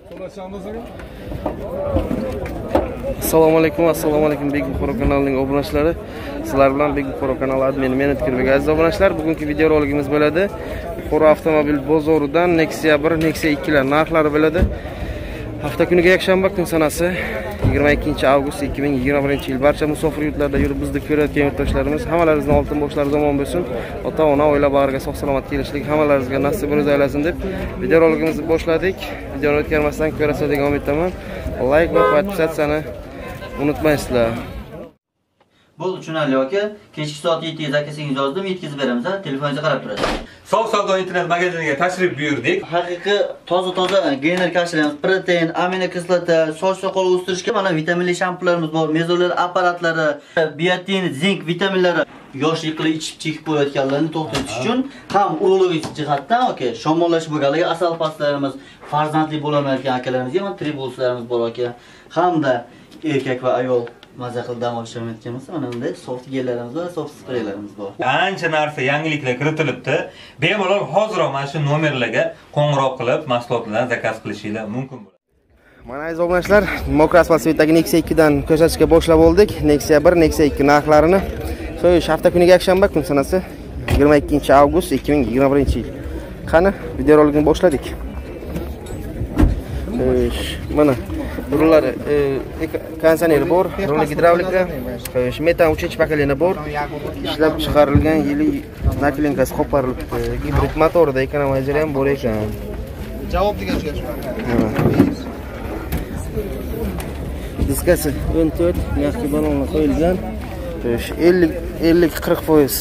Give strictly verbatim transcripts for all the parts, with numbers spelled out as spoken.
Assalomu alaykum, assalomu alaykum Big Buxoro kanalining obunachilari. Sizlar bilan Big Buxoro kanali admini men Kirbek. Aziz obunachilar, bugungi video roligimiz bo'ladi. Buxoro avtomobil bozoridan Nexia bir, Nexia ikki lar narxlari bo'ladi. Hafta kuniga yakshanba kun sanasi yigirma ikkinchi avgust ikki ming yigirma birinchi yil. Barcha musofir yurtlarda yurib bizni ko'rayotgan yurtdoshlarimiz hammalaringizning oltin boshlari zamon bo'lsin. Ota-ona, oila bag'riga sog' salomat kelishlik hammalaringizga nasib bo'lsa aylasin deb video roligimizni boshladik. Videoni o'tkazmasdan ko'rasiz degan umiddaman. Like va podpisatsiyani unutmaysizlar. Bu tushunarli aka. Kechki soat yettiga zakasingiz yozdim, yetkazib beramiz. Telefoningizga qarab turasiz. Sog' savdo internet magaziniga tashrif buyurdik. Haqiqiy toza-toza geyner kashalarimiz, protein, aminokislota, soch soqol o'stirishga mana vitaminli shampunlarimiz bor, mezonlar apparatlari, biotin, zink vitaminlari yoshlik qilib ichib chekib qo'yayotganlarni to'xtatish uchun ham ulug'lik jihatdan aka, shamollashib bo'lganligi asal pastlarimiz, farzandli bo'lolmayotgan akalarimizga ham tribulslarimiz bor aka. Hamda erkak va ayol maza qilib dam olishmayotganmiz. Mana bunday soft gellarimiz va soft spreylarimiz bor. Ancha narsa yangiliklar kiritilibdi. Bemalol hoziroq mana shu nomerlarga qo'ng'iroq qilib mahsulotlardan zakaz qilishingiz mumkin bo'ladi. Mana aziz obunachilar, Mokras Valsvetdagi Nexia ikki dan ko'rsatishga boshlab oldik. Nexia bir, Nexia ikki narxlarini. So'yish hafta kuniga yakshanba kun sanasi yigirma ikkinchi avgust ikki ming yigirma birinchi yil. Qani video roligini boshladik. Mana rullari konditsioner bor, rul gidravlika, metan uchinchi pokoleniya bor. Ishlab chiqarilgan yili naklinkasi qo'parilibdi. Gibrid motorida ekonomizer ham bor ekan. Javob degach diskasi o'n to'rt yaxshi balonga qo'yilgan. ellik ellik qirq foiz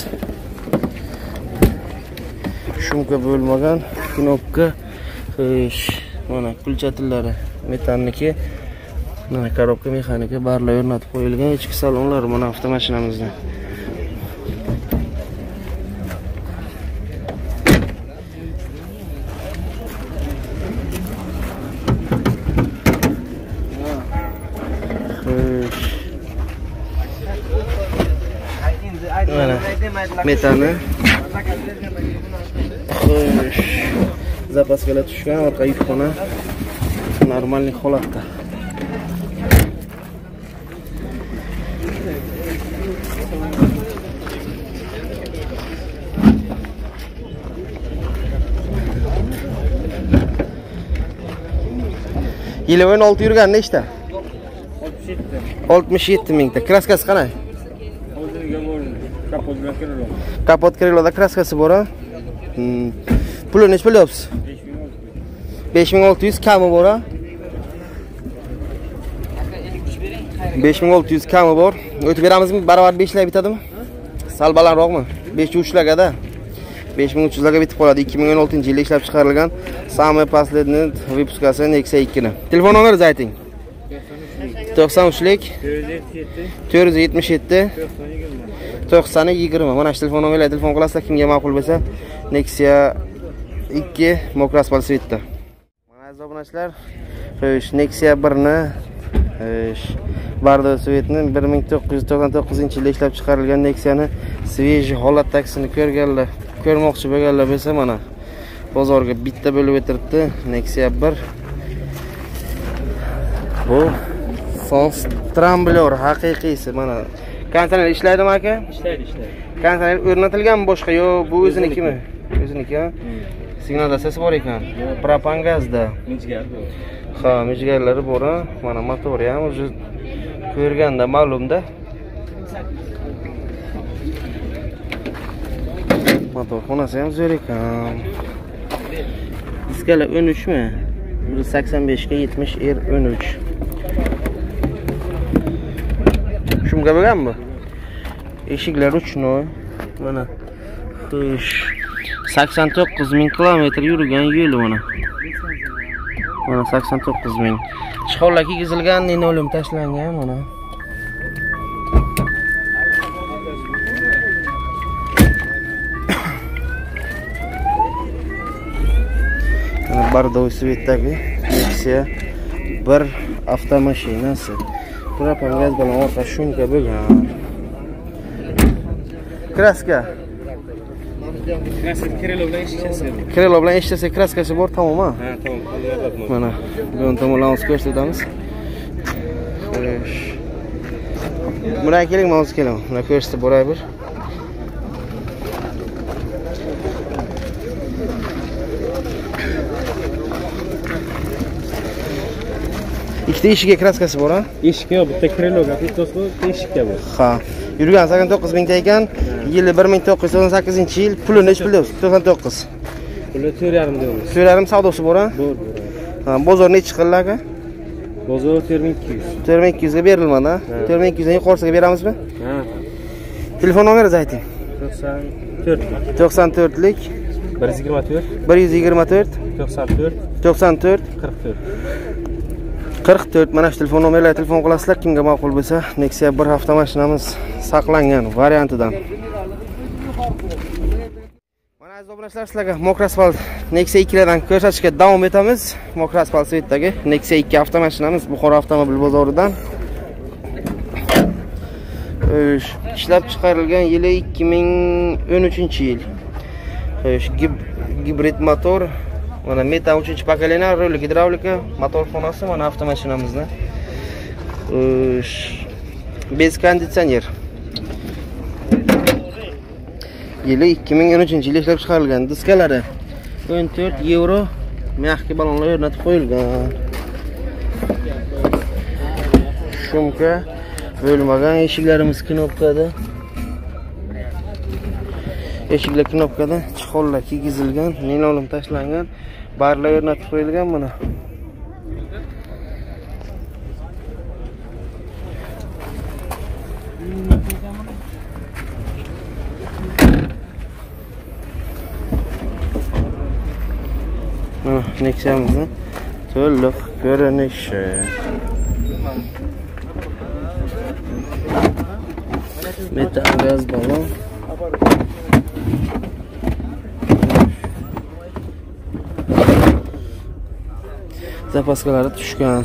shumka bo'lmagan knopka, mana kulcha tillari metanniki, mana korobka mexanika barlar o'rnatib qo'yilgan. Ichki salonlar mana avtomashinamizda. Mana metani zapaskalar tushgan, orqa yukxona normalniy holatda. Yili o'n olti yurgan nechta? oltmish yetti mingta. Kraskasi qanday? Kapot Kriloda kraskasi bor ha. Puli nech bo'lyapsiz? besh ming olti yuz kami bor ha. besh ming olti yuz kami bor. O'tib beramizmi? Barobar besh lar bitadimi? Sal balandroqmi? besh ming uch larga-da. besh ming uch yuz larga bitib qoladi. ikki ming o'n oltinchi yilda ishlab chiqarilgan самый последний выпускasi Nexia ikki ni. Telefon nomeringizni ayting. to'qson uchlik to'rt yuz yetmish yetti to'qson yigirma. Mana shu telefon nomerlarga telefon qilasizlar, kimga ma'qul bo'lsa. Nexia ikki Mokras Valsvetda. Mana aziz obunachilar, Nexia bir ni Bardo Svetni bir ming to'qqiz yuz to'qson to'qqizinchi yilda ishlab chiqarilgan Nexia'ni sveji holatdagini ko'rganlar, ko'rmoqchi bo'lganlar bo'lsa, mana bozorga bitta bo'lib o'tiribdi. Nexia bir. Bu Sons Trambler haqiqiysi. Mana konditsioner ishlaydimi aka? Ishlaydi, ishlaydi. Konditsioner o'rnatilganmi boshqa yo bu o'zinikimi? O'ziniki ha? Signal dastasi bor ekan. Propan gazda. Mijgar bor. Ha, mijgarlari bor ha. Mana motori ham o'zi ko'rganda ma'lumda. Motor xonasi ham zo'r ekan. Diskalar o'n uch mi? bir sakson besh ga yetmish R o'n uch. Shumka bo'lganmi? Eshiklar uchnoy. Mana sakson to'qqiz ming kilometr yurgan yo'li mana. Mana sakson to'qqiz ming. Chiqollar kigizilgan, linoleum tashlangan mana. Bardo Svetdagi Nexia bir avtomashinasi. Propan gaz bilan orqa shumka bo'lgan. Kraska Krelo bilan eshitasiz. Krelo bilan eshitsa kraskasi bor, tamom ha? Ha, tamam. Mana bu tomonlarni ko'rsatamiz. Xo'sh. Buna keling, mouse keling. Buna ko'rsatib boray bir. Ikkita eshikga kraskasi bor ha? Eshikka yo'q, bitta kreloga pitos bor, bitta eshikka bor. Ha. Yurgan sakson to'qqiz ming ta ekan, yili bir ming to'qqiz yuz to'qson sakkizinchi yil, puli nech pul deysiz? to'qson to'qqiz. Puli to'rt yarim deymiz. to'rt yarim savdosi bor ha? Bor, bor. Ha, bozor nechi qildi aka? Bozor to'rt ming ikki yuz. to'rt ming ikki yuz ga berilmadi ha? to'rt ming ikki yuz dan yuqorisiga beramizmi? Ha. Telefon nomeringizni ayting. to'qson to'rt to'qson to'rt lik bir yuz yigirma to'rt bir yuz yigirma to'rt to'qson to'rt to'qson to'rt qirq to'rt. qirq to'rt mana shu telefon nomerlarga telefon qilasizlar, kimga ma'qul bo'lsa. Nexia bir hafta mashinamiz saqlangan variantidan. Mana aziz obunachilar, sizlarga Mokra Asfalt Nexia ikki lardan ko'rsatishga davom etamiz. Mokra Asfalt Svetdagi Nexia ikki hafta mashinamiz Buxoro avtomobil bozoridan. Xo'sh, ishlab chiqarilgan yili ikki ming o'n uchinchi yil. Xo'sh, gibrid motor. Mana metan uchinchi pokoleniya, rul gidravlika, motor xonasi mana avtomashinamizda. Xo'sh, bez konditsioner. Yili ikki ming o'n uchinchi yil ishlab chiqarilgan. Diskalari o'n to'rt yevro, mягкий balonlar o'rnatib qo'yilgan. Shumka bo'lmagan, eshiklarimiz knopkada. Eshiklar knopkada, chiqollar kiygizilgan, linoleum tashlangan, barlar o'rnatib qo'yilgan mana. Ha, Nexia'mizning to'liq ko'rinishi. Metal gaz balon. Zapaskalari tushgan.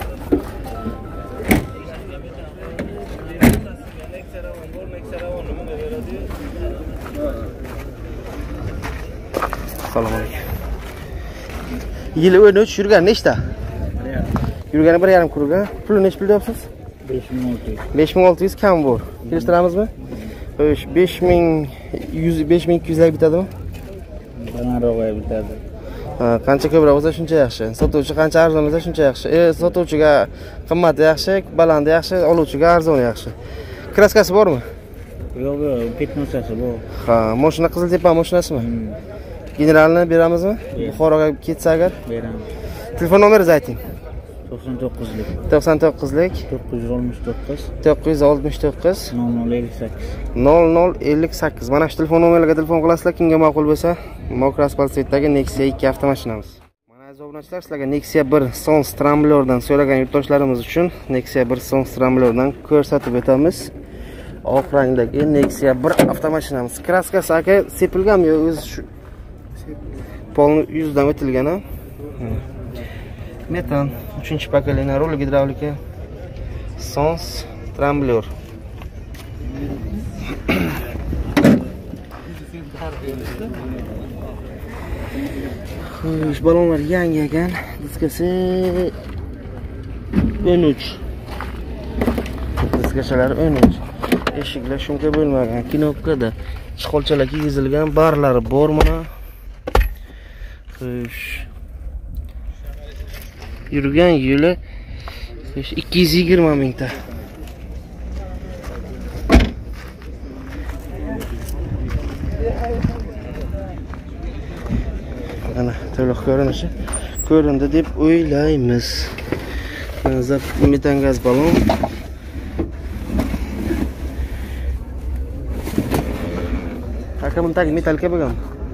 Assalomu alaykum. Yili o'n uch yurgan nechta? Yurgani bir yarim kurga. Puli nech pul deyapsiz? besh ming olti yuz. besh ming olti yuz kam bor. Kelishtiramizmi? Xo'sh, besh ming yuz besh ming ikki yuz lar bitadimi? Balandroq bitadi. Ha, qancha ko'proq bo'lsa shuncha yaxshi. Sotuvchi qancha arzon bo'lsa shuncha yaxshi. E, sotuvchiga qimmati yaxshi, balandi yaxshi, oluvchiga arzoni yaxshi. Kraskasi bormi? Yo'q, yo'q, petnosasi bor. Ha, mashina Qiziltepa mashinasimi? Generalni beramizmi? Buxoroga ketsa agar? Beramiz. Telefon nomeringizni ayting. to'qson to'qqiz lik to'qson to'qqiz lik to'qqiz yuz oltmish to'qqiz to'qqiz yuz oltmish to'qqiz nol nol ellik sakkiz nol nol ellik sakkiz. Mana shu telefon nomerlarga telefon qilasizlar, kimga ma'qul bo'lsa. Mokra Asfalt Svetdagi Nexia ikki avtomashinamiz. Mana aziz obunachilar, sizlarga Nexia bir Sons Tramblerdan so'ragan yurtdoshlarimiz uchun Nexia bir Sons Tramblerdan ko'rsatib o'tamiz. Oq rangdagi Nexia bir avtomashinamiz. Kraskasi aka sepilganmi yo o'zi shu polni yuzidan o'tilgan ha? Metan uchinchi pokoleniya, rul gidravlika, Sons Trambler. Xo'sh, balonlar yangi ekan, diskasi o'n uch. Diskachalar o'n uch. Eshiklar shunga bo'lmagan, knopkada chiqolchalar kiygizilgan, barlari bor mana. Xo'sh. Yurgan yili ikki yuz yigirma mingta. Mana to'liq ko'rinishi ko'rindi deb o'ylaymiz. Nazar metan gaz balon. Aka buni tagi metalka bo'lgan.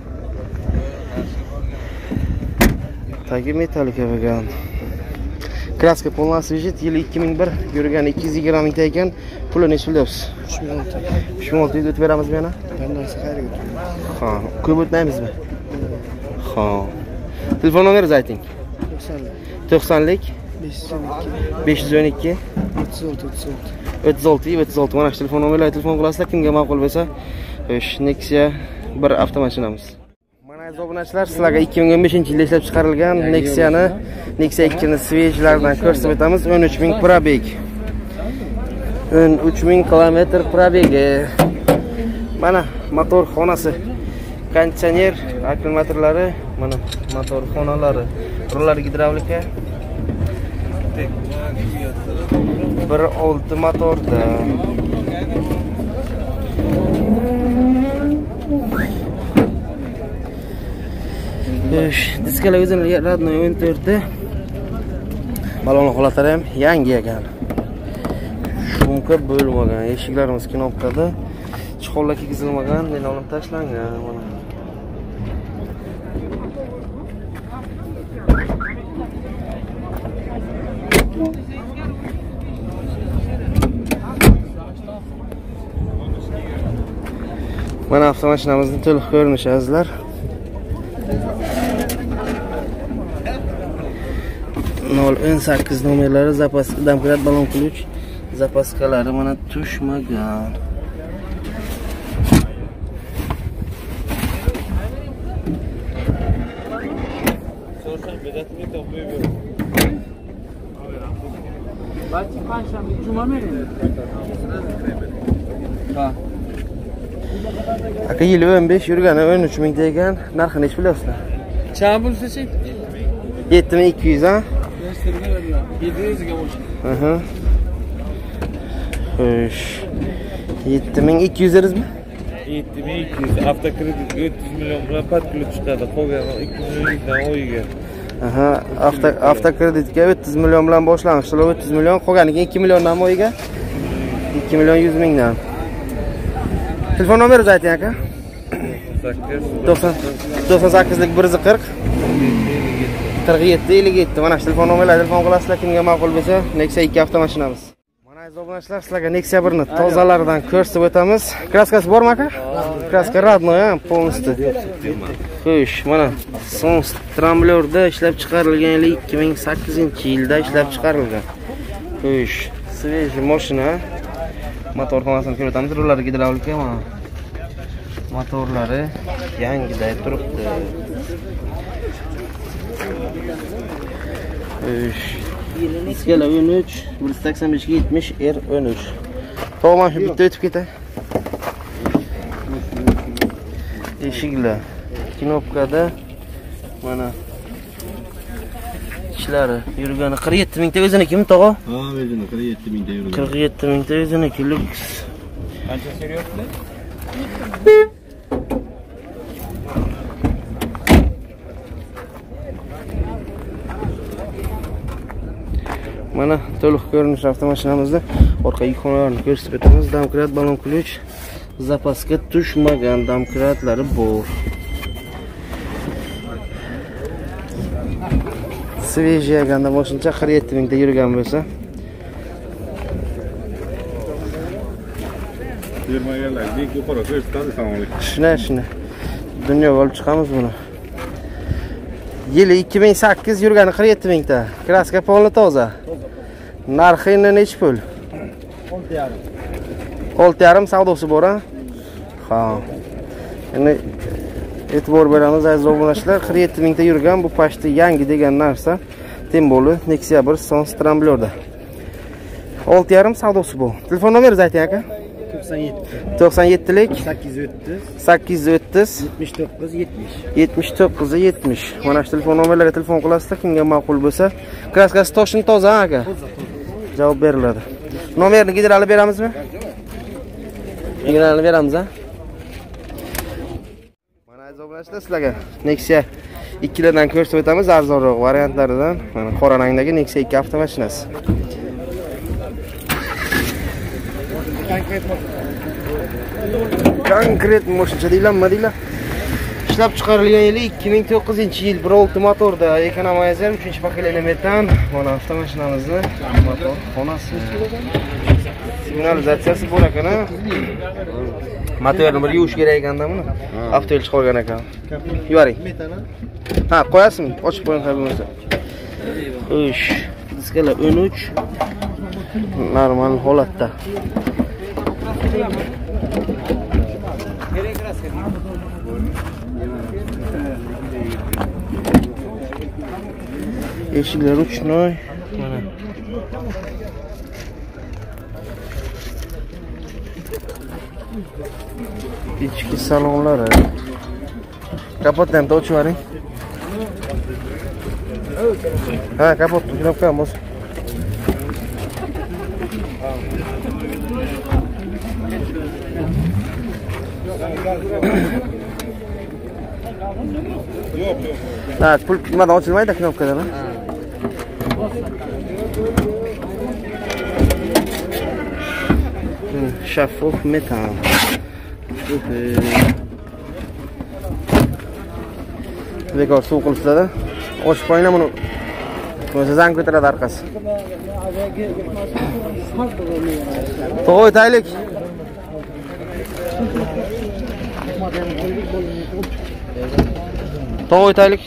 Tagi metalka bo'lgan. Kraska polna svejit, yili ikki ming bir, yurgan ikki yuz yigirma mingta ekan. Puli nech pul deyapsiz? uch ming olti yuz. uch ming olti yuz o'tib beramizmi yana? Qandaysa qayerga o'tamiz? Ha, ko'p o'tmaymizmi? Ha. Telefon nomeringizni ayting. to'qson lik besh yuz o'n ikki o'ttiz olti o'ttiz olti o'ttiz olti. Mana shu telefon nomerlarga telefon qilasizlar, kimga ma'qul bo'lsa. Xo'sh, Nexia bir avtomashinamiz. Mana aziz obunachilar, sizlarga ikki ming o'n beshinchi yilda ishlab chiqarilgan Nexia'ni, Nexia ikki ni svejlaridan ko'rsatib o'tamiz. o'n uch ming probeg. o'n uch ming kilometr probegi. Mana motor xonasi, konditsioner, akkumulyatorlari, mana motor xonalari, rullar gidravlika. bir olti motorda. Ish, diskalar o'zini radnoy o'n to'rt ta. Balon holatlari ham yangi ekan. Shunqa bo'lmagan. Eshiklarimiz knopkada. Chiqollar kiygizilmagan, men olib tashlangan mana. Mana avtomashinamizning to'liq ko'rinishi azizlar. nol o'n sakkiz nomerlari, zapas, domkrat, balon ключ, zapaskalari mana tushmagan. Aka yili o'n besh yurgani o'n uch ming degan, narxini nech bilasizlar? Cham bo'lsa-chi? yetti ming ikki yuz ha? yetti yuzga bo'lsa. Aha. Xo'sh. yetti ming ikki yuz derizmi? yetti ming ikki yuz avtokreditga o'ttiz million bilan podklub chiqadi. Qolgani ikki milliondan oyiga. Aha, avto avtokreditga o'ttiz million bilan boshlang'ich, o'ttiz million, qolganiga ikki milliondan oyiga ikki million yuz mingdan. Telefon nomeringizni ayting aka. to'qson sakkizlik bir yuz qirq qirq yetti ellik yetti. Mana shu telefon nomerlarga telefon qilasizlar, kimga ma'qul bo'lsa. Nexia ikki avtomashinamiz. Mana aziz obunachilar, sizlarga Nexia bir ni tozalaridan ko'rsatib o'tamiz. Kraskasi bormi aka? Kraska radnoy, полностью. Xo'sh, mana Sons Tramblorda ishlab chiqarilgan yili ikki ming sakkizinchi yilda ishlab chiqarilgan. Xo'sh, svej mashina. Motor xonasini ko'rib o'tamiz. Rullari gidravlika mana. Motorlari yangiday turibdi. Xo'sh. Diskala o'n uch, bir yuz sakson besh yetmish R o'n uch. To'g'ri, shu bitta o'tib ketay. Eshiklar knopkada mana ishlari yurgani qirq yetti mingta o'zinikimi tog'a? Ha, o'zini qirq yetti mingta yurgan. qirq yetti mingta o'ziniki luks. Qancha so'rayapti? Mana to'liq ko'rinish avtomashinamizda orqa yuk xonalarini ko'rsatib o'tamiz. Domkrat, balon ключ, zapaska tushmagan domkratlari bor. Svejiyaganda moshincha qirq yetti mingta yurgan bo'lsa, Yurmaganlar, dik yuqori ko'rsatadi, salomlik. shuna shuna dunyoga olib chiqamiz buni. Yili ikki ming sakkiz yurgani qirq yetti mingta. Kraska polni toza. Narxi necha pul? olti yarim savdosi bor ha? Ha. Endi e'tibor beramiz aziz obunachilar, qirq yetti mingta yurgan bu pashti yangi degan narsa. Temboli Nexia bir Sons Tramblorda. olti yarim savdosi bu. Telefon nomeringizni ayting aka. to'qson yetti. to'qson yettilik sakkiz yuz o'ttiz. sakkiz yuz o'ttiz yetmish to'qqiz yetmish. yetmish to'qqiz yetmish. Mana shu telefon nomerlarga telefon qilasizlar, kimga ma'qul bo'lsa. Kraskasi toshini toza aka. Javob beriladi. Nomerni gidralib beramizmi? Gidralib beramiz ha. Mana aziz obunachilar, sizlarga Nexia ikki lardan ko'rsatib o'tamiz, arzonroq variantlaridan. Mana qora rangdagi Nexia ikki avtomashinasi. Konkret mashina deylarmi, deylar. Ishlab chiqarilgan yili ikki ming to'qqizinchi yil, bir olti motorda, ekonomizer uchinchi pokoleniya metan. Mana avtomashinamizni motor xonasi. Signalizatsiyasi bor ekan. Motorni bir yuvish kerak ekanda buni. Avtoyil chiqargan ekan. Yuvaring. Ha, qo'yasizmi? Ochib qo'ying bo'lmasa. Xo'sh, diskalar o'n uch normal holatda. Eshiklar uchnoy. Mana. İçki salonları. Kapotdan da ochib yuboring. Ha, kapot knopkam bos. Ha, pul nimadan ochilmaydi knopkadan. Şeffaf metal. Bekor suv qilishadi. Ochib qo'yinglar buni. O'zi zang ko'taradi orqasi. To'g'ri aytaylik. To'g'ri aytaylik.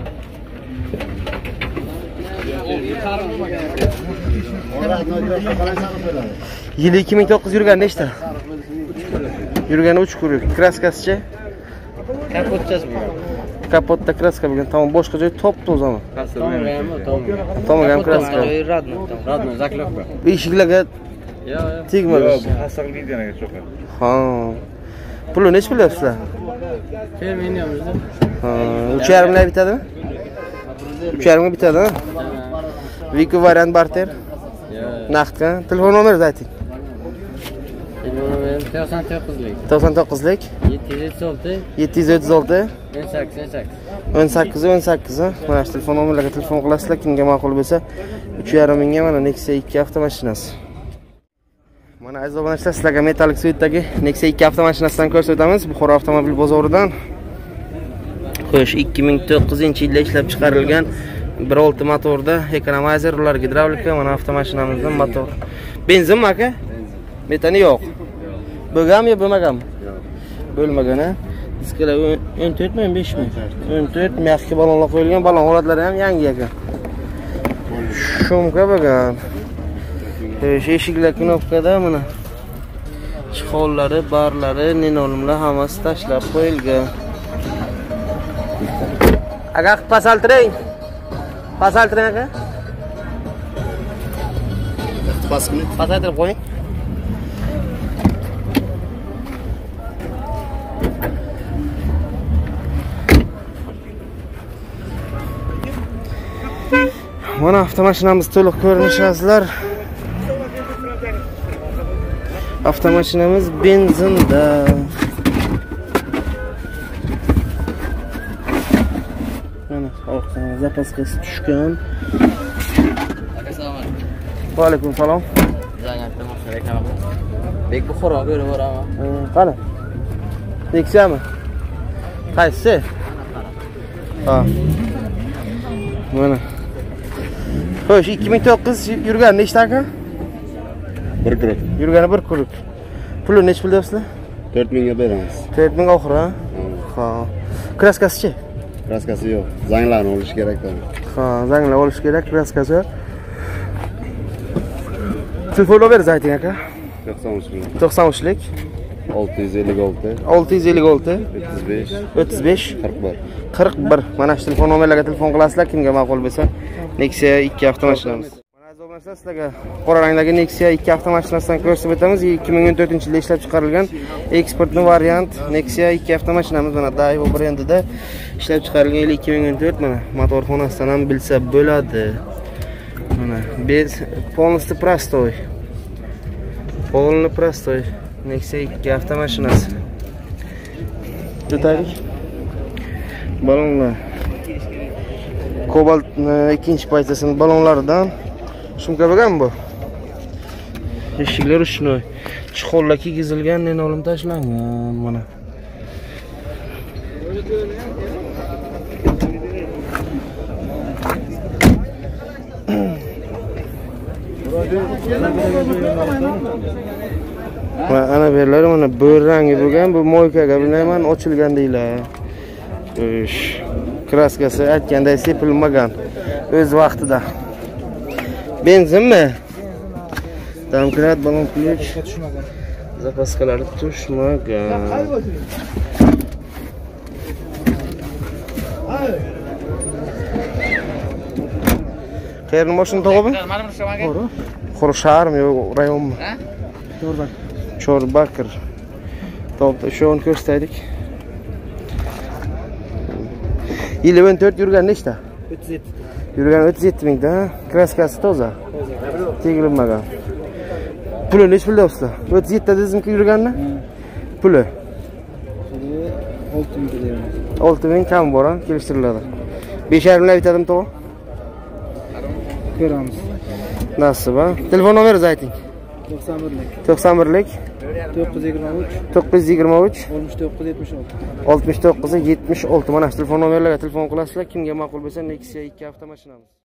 Yili ikki ming to'qqiz yurgan nechta? Yurgani uch kurik. Kraskasichi? Kapotchasi bu. Kapotda kraska bo'lgan. Tamom, boshqa joy top to'zami? Tamom, ham kraska. Radno, radno, zaklovka. Eshiklarga Yo, yo. tegmadi. Hasal videoga cho'qar. Ha. Pulni nech bilyapsizlar? Fermeniyamizda. Ha, uch yarim ming bitadimi? uch yarim ming bitadi, ha? Viko variant barter. Yo. Naqdga. Telefon nomeringizni ayting. Telefon nomerim to'qson to'qqizlik. to'qson to'qqizlik yetti yuz o'ttiz olti yetti yuz o'ttiz olti o'n sakkiz o'n sakkiz. o'n sakkiz o'n sakkiz. Mana shu telefon nomerlarga telefon qilasizlar, kimga ma'qul bo'lsa. uch yarim mingga mana Nexia ikki avtomashinasi. Mana aziz obunachilar, sizlarga metalik svetdagi Nexia ikki avtomashinasidan ko'rsatamiz. Buxoro avtomobil bozoridan. Xo'sh, ikki ming to'qqizinchi yilda ishlab chiqarilgan bir olti motorda ekranizer, ular gidravlika, mana avtomashinamizning motor. Benzinmi aka? Metani yo'q. Bo'lganmi yo bo'lmaganmi? Yo'q. Bo'lmagan, ha. Diskalar o'n to'rtmi o'n beshmi? o'n to'rt mexki balonlar qo'yilgan, balon holatlari ham yangi ekan. Shumka bo'lgan. Xo'sh, eshiklar knopkada mana. Chixollari, barlari, ninolumlar hammasi tashlab qo'yilgan. Aga pasaltiring. Pasaltiring aka. Paskini pasaltirib qo'ying. Mana avtomashinamiz to'liq ko'rinishasizlar. Avtomashinamiz benzinda. Mana orqaga zapaskasi tushgan. Assalomu Va alaykum salom. Zangatda reklama. Bek Buxoro beri boraman. Qani? Nexia'mi? Qaysi? Ha. Mana. Xo'sh, ikki ming to'qqiz yurgan nechta aka? bir kurik. Yurgani bir kurik. Puli nech pul deyapsizlar? to'rt mingga beramiz. to'rt ming oxir, ha? Ha. Kraskasi-chi? Kraskasi yo'q. Zanglarni olish kerak da. Ha, zanglar olish kerak, kraskasi. Telefon nomeringizni ayting aka. to'qson uchlik. to'qson uchlik olti yuz ellik olti olti yuz ellik olti o'ttiz besh o'ttiz besh qirq bir. qirq bir. Mana shu telefon nomerlarga telefon qilasizlar, kimga ma'qul bo'lsa. Nexia ikki avtomashinamiz. Mana aziz obunachilar, sizlarga qora rangdagi Nexia ikki avtomashinasidan ko'rsatib o'tamiz. ikki ming o'n to'rtinchi yilda ishlab chiqarilgan eksportni variant Nexia ikki avtomashinamiz. Mana Daewoo brendida ishlab chiqarilgan yil ikki ming o'n to'rt. Mana motor xonasidan ham bilsa bo'ladi. Mana bez полностью простой. Полный простой. Nexia ikki avtomashinasi. Tutaylik. Balonlar. Kobalt ikkinchi partiyasining balonlaridan shumka bo'lganmi bu? Eshiklar uchnoy. Chixollar kiygizilgan, nenolim tashlangan mana. Va ana berlar mana bo'r rangi bo'lgan, bu moykaga bilmayman, ochilgan deylar. Ish, kraskasi aytganday sepilmagan o'z vaqtida. Benzinmi? Domkrat, balon ключ. Zapaskalari tushmagan. Qayerning mashina to'g'imi? Qor shaharmi yo rayonmi? Chorbak. Chorbakir. To'g'ri, shuni ko'rsataylik. yil o'n to'rt yurgan nechta? o'ttiz yetti. Yurgan o'ttiz yetti mingda. Kraskasi toza. Tegilmagan. Puli nech pul deyapsiz? o'ttiz yetti dedingizmi yurganni? Puli olti ming deyman. olti ming kam bor, kelishtiriladi. besh yarim ming bitadimi to'g'ri? Ko'ramiz. Nasib, ha? Telefon nomeringizni ayting. to'qson birlik. to'qson birlik to'qqiz yuz yigirma uch to'qqiz yuz yigirma uch oltmish to'qqiz yetmish olti. oltmish to'qqiz yetmish olti. Mana shu telefon nomerlarga telefon qilasizlar. Kimga ma'qul bo'lsa Nexia ikki avtomashinamiz.